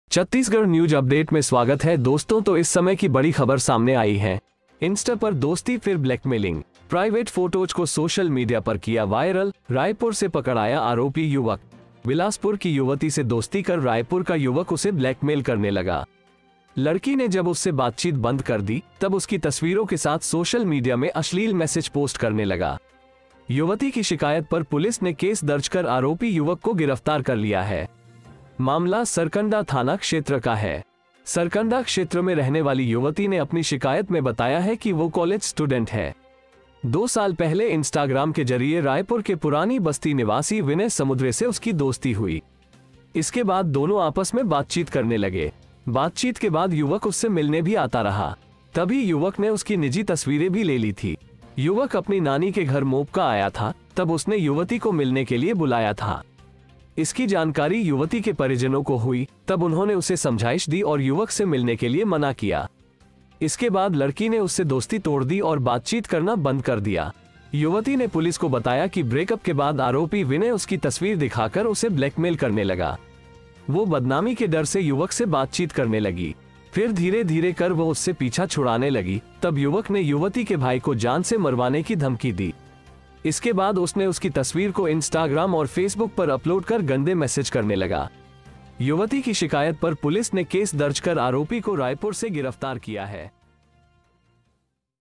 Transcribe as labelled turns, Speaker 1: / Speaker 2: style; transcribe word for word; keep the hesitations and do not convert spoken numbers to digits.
Speaker 1: Chhattisgarh news update में स्वागत है दोस्तों। तो इस समय की बड़ी खबर सामने आई है। इंस्टा पर दोस्ती फिर ब्लैकमेलिंग, प्राइवेट फोटोज को सोशल मीडिया पर किया वायरल। रायपुर से पकड़ाया आरोपी युवक। बिलासपुर की युवती से दोस्ती कर रायपुर का युवक उसे ब्लैकमेल करने लगा। लड़की ने जब उससे बातचीत बंद कर दी तब उसकी तस्वीरों के साथ सोशल मीडिया में अश्लील मैसेज पोस्ट करने लगा। युवती की शिकायत पर पुलिस ने केस दर्ज कर आरोपी युवक को गिरफ्तार कर लिया है। मामला सरकंडा थाना क्षेत्र का है। सरकंडा क्षेत्र में रहने वाली युवती ने अपनी शिकायत में बताया है कि वो कॉलेज स्टूडेंट है। दो साल पहले इंस्टाग्राम के जरिए रायपुर के पुरानी बस्ती निवासी विनय समुद्रे से उसकी दोस्ती हुई। इसके बाद दोनों आपस में बातचीत करने लगे। बातचीत के बाद युवक उससे मिलने भी आता रहा। तभी युवक ने उसकी निजी तस्वीरें भी ले ली थी। युवक अपनी नानी के घर मोपका आया था, तब उसने युवती को मिलने के लिए बुलाया था। इसकी जानकारी युवती के परिजनों को हुई, तब उन्होंने उसे समझाइश दी और युवक से मिलने के लिए मना किया। इसके बाद लड़की ने उससे दोस्ती तोड़ दी और बातचीत करना बंद कर दिया। युवती ने पुलिस को बताया कि ब्रेकअप के बाद आरोपी विनय उसकी तस्वीर दिखाकर उसे ब्लैकमेल करने लगा। वो बदनामी के डर से युवक से बातचीत करने लगी। फिर धीरे धीरे कर वो उससे पीछा छुड़ाने लगी। तब युवक ने युवती के भाई को जान से मरवाने की धमकी दी। इसके बाद उसने उसकी तस्वीर को इंस्टाग्राम और फेसबुक पर अपलोड कर गंदे मैसेज करने लगा। युवती की शिकायत पर पुलिस ने केस दर्ज कर आरोपी को रायपुर से गिरफ्तार किया है।